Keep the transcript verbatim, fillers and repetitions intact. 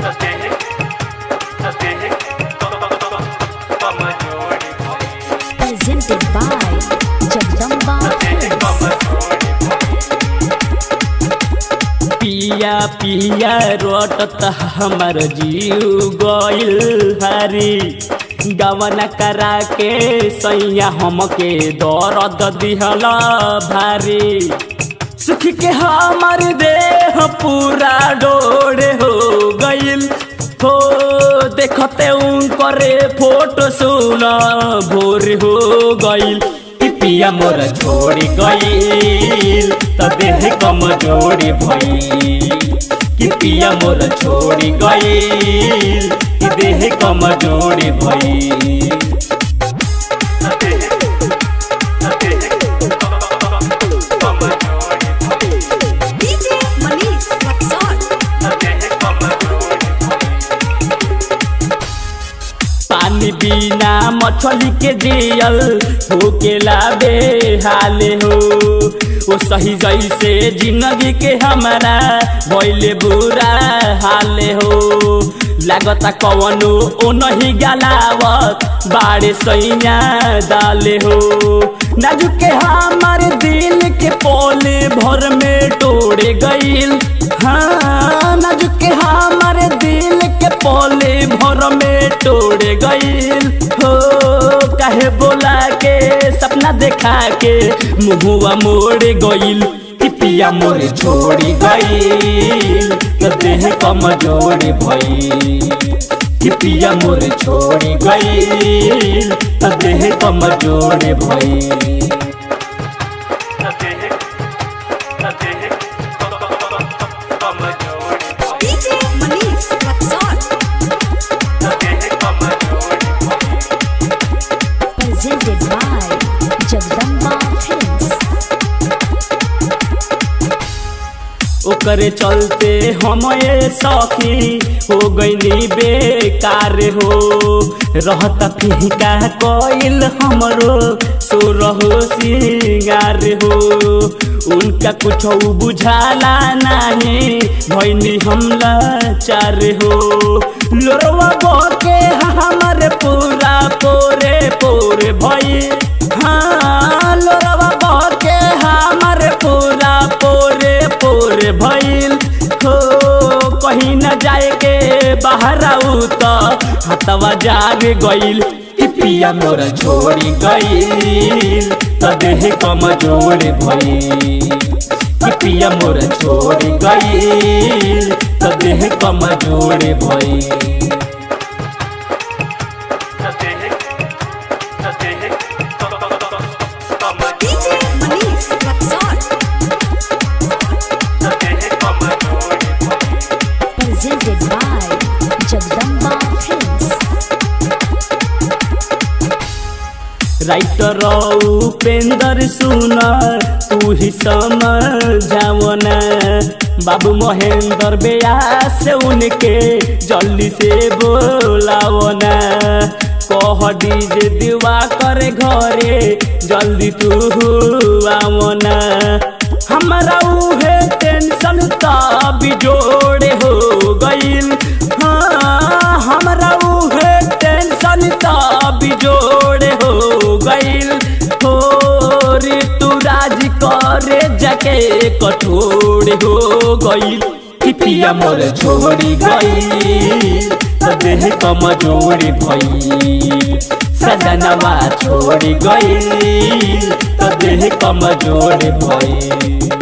Presented by Jagdamba पिया पिया रोटत हमर जीव गइल हरी गवना करा के सैया हमके दर्द दिहला भारी सुख के हमर देह पूरा डोरे हो गइल हो देखते उनकरे फोटो सुना भोर हो गइल पिया मोर छोड़ी गइल त देह कमजोरी भइल कि पिया मोर छोड़ी गइल कि देह कमजोरी भइल पानी बिना मछली के जियल हो के लाबे हाले हो वो सही जैसे जिंदगी के हमारा भइले बुरा हाले हो लागता कवनो ओ नहीं गलावत बाड़े सैया डाले हो नाजुक के हमार दिल के पोले भर में तोड़े गइल हाँ नाजुक के हमार दिल के पोले भर में तोड़े गइल हो काहे बोला के सपना देखा के मुहुआ मोड़ गइल पिया मोर छोड़ी गइल तो देह कमजोर भइल कि पिया मोर छोड़ी गइल तो देह कमजोर भइल Presented by Jagdamba Films ओकरे चलते हम ये सखी हो गईनी बेकार हो रहत फीका कइल हमरो सोरहो सिंगार हो उनका कुछ बुझाला नहीं भइनी हमला चार हो लोरवा बके हमर पूरा पोरे पोरे भई हाँ लोरवा बके हमर पूरा पोरे पोरे भइल हो कहीं न जाए के बाहर आऊ तो हतवा जाग गइल पिया मोर छोड़ी गइल तो देह कमजोर भइल पिया मोर छोड़ी गइल तो देह कमजोर भइल Presented by Jagdamba Films writer Upendra सुना तू ही समझावना बाबू महेंद्र ब्यास उनके जल्दी से बोलावना कह डीजे दिवा करे घरे जल्दी तू आवना हमारा उहे टेंशन तब जोड़े हो गइल हाँ हमारा उहे टेंशन तब जोड़े हो गइल हो ऋतु राज करे जाके कठोर हो गइल पिया मोर छोड़ी गइल तो देह कमजोर भइल सजनवा छोड़ी गइल तो देह कमजोर भइल।